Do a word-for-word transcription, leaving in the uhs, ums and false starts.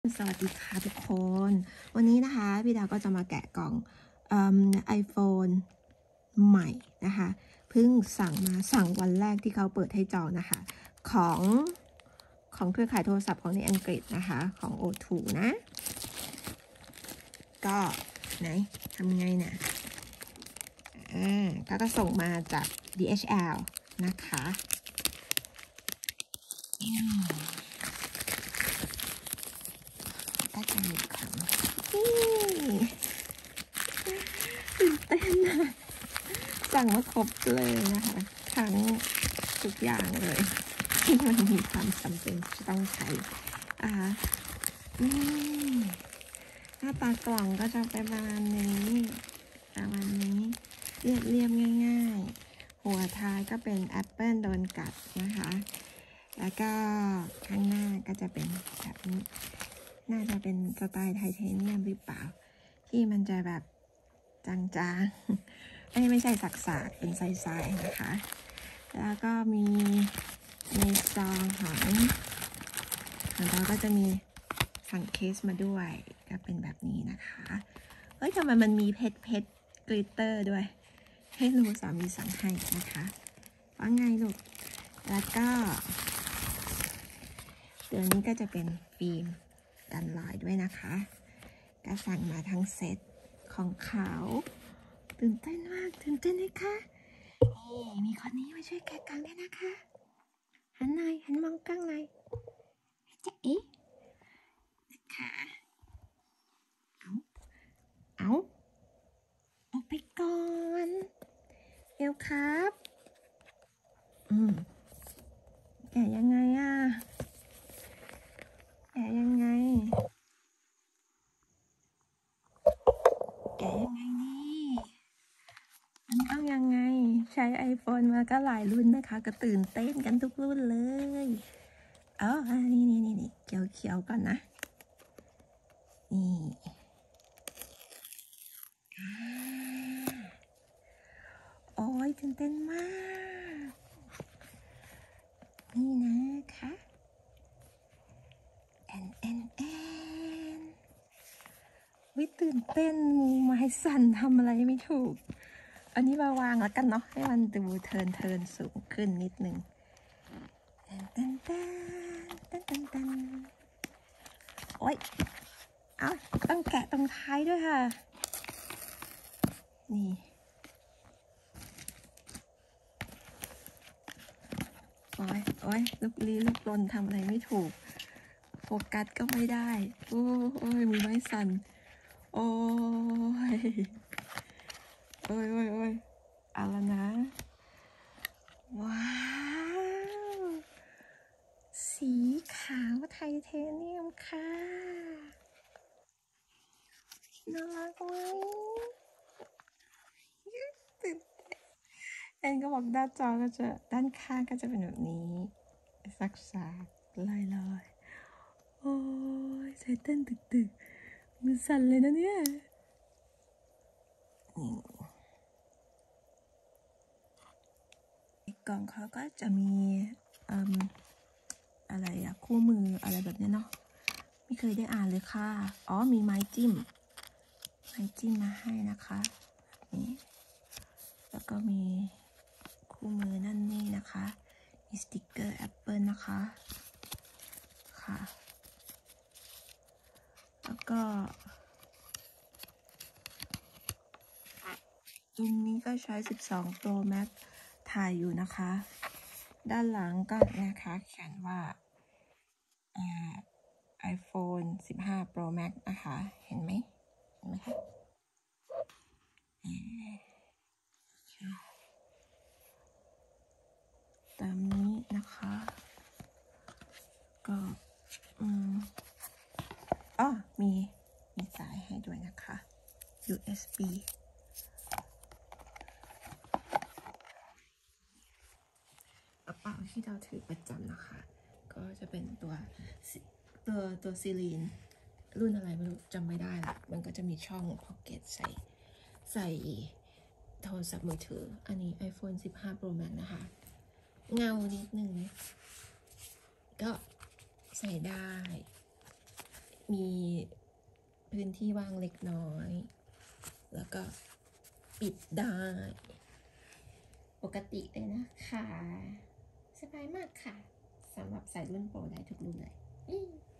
สวัสดีค่ะทุกคนวันนี้นะคะพี่ดาวก็จะมาแกะกล่องไอโฟนใหม่นะคะเพิ่งสั่งมาสั่งวันแรกที่เขาเปิดให้จองนะคะของของเครือข่ายโทรศัพท์ของในอังกฤษนะคะของ โอ ทู นะก็ไหนทำไงเนี่ยอ่าเขาก็ส่งมาจาก ดี เอช แอล นะคะก็จะมีคำนี่ตื่นเต้นนะสั่งมาครบเลยนะคะทั้งทุกอย่างเลยที่มันมีความจำเป็นจะต้องใช้อ่านี่หน้าตากล่องก็จะประมาณนี้ประมาณนี้เรียบเรียบง่ายๆหัวท้ายก็เป็นแอปเปิลโดนกัดนะคะแล้วก็ข้างหน้าก็จะเป็นแบบนี้น่าจะเป็นสไตล์ไทเทเนียมหรือเปล่าที่มันจะแบบจางๆไม่ไม่ใช่สักๆเป็นทรายๆนะคะแล้วก็มีในซองของของเราก็จะมีสั่งเคสมาด้วยก็เป็นแบบนี้นะคะเฮ้ยทำไมมันมีเพชรเพชรกลิตเตอร์ด้วยให้ลูกสามีสั่งให้นะคะว่าไงลูกแล้วก็เดี๋ยวนี้ก็จะเป็นฟิล์มกันรอยด้วยนะคะก็สั่งมาทั้งเซตของเขาตื่นเต้นมากตื่นเต้นไหมคะนี่มีคนนี้มาช่วยแกะกล่องด้วยนะคะหันหน่อยหันมองกล้องหน่อยจ๊ะเอ๊ะนะคะเอาเอาออกไปก่อนเร็วครับอืมแกะยังไงอ่ะแกะยังไงแกะยังไงนี่มันต้องยังไงใช้ iPhone มาก็หลายรุ่นนะคะก็ตื่นเต้นกันทุกรุ่นเลยอ๋อนี่นี่นี่นี่เขียวเขียวก่อนนะนี่โอ้ยตื่นเต้นมากนี่นะคะแอนแอนแอนวิตื่นเต้นมือไม้สั่นทำอะไรไม่ถูกอันนี้มาวางแล้วกันเนาะให้มันดูเทินเทินสูงขึ้นนิดนึงแอนแอนแอนแอนแอนโอ๊ยเอาต้องแกะตรงท้ายด้วยค่ะนี่โอ๊ยโอ๊ยลูกลี้ลูกลนทำอะไรไม่ถูกโฟกัสก็ไม่ได้โอ้ยมือไม้สั่นโอ้ยโอ้ยโอ้ยโอ้ยเอาละนะว้าวสีขาวไทเทเนียมค่ะน่ารักไหมตื่นแอนก็บอกด้านจอก็จะด้านข้างก็จะเป็นแบบนี้สักสากลอยลอยโอ้ยใจเต้นตึกตึกมือสั่นเลยนะเนี่ยกล่องเขาก็จะมีอะไรอะคู่มืออะไรแบบนี้เนาะไม่เคยได้อ่านเลยค่ะอ๋อมีไม้จิ้มไม้จิ้มมาให้นะคะนี่แล้วก็มีคู่มือนั่นนี่นะคะมีสติกเกอร์แอปเปิลนะคะค่ะแล้วก็ตรงนี้ก็ใช้สิบสอง Pro Max ถ่ายอยู่นะคะด้านหลังก็นะคะเขียนว่าอ่า iPhone สิบห้า Pro Max นะคะเห็นไหมเห็นไหมคะตามนี้นะคะก็อืมอ๋อมีมีสายให้ด้วยนะคะ ยู เอส บี กระเป๋าที่เราถือประจำนะคะก็จะเป็นตัวตัวตัวซีลีนรุ่นอะไรไม่รู้จำไม่ได้ละมันก็จะมีช่องพ็อกเก็ตใส่ใส่โทรศัพท์มือถืออันนี้ iPhone สิบห้า Pro Max นะคะเงานิดนึงก็ใส่ได้มีพื้นที่ว่างเล็กน้อยแล้วก็ปิดได้ปกติเลยนะคะสบายมากค่ะสำหรับใส่รุ่นโปรได้ทุกรุ่นเลย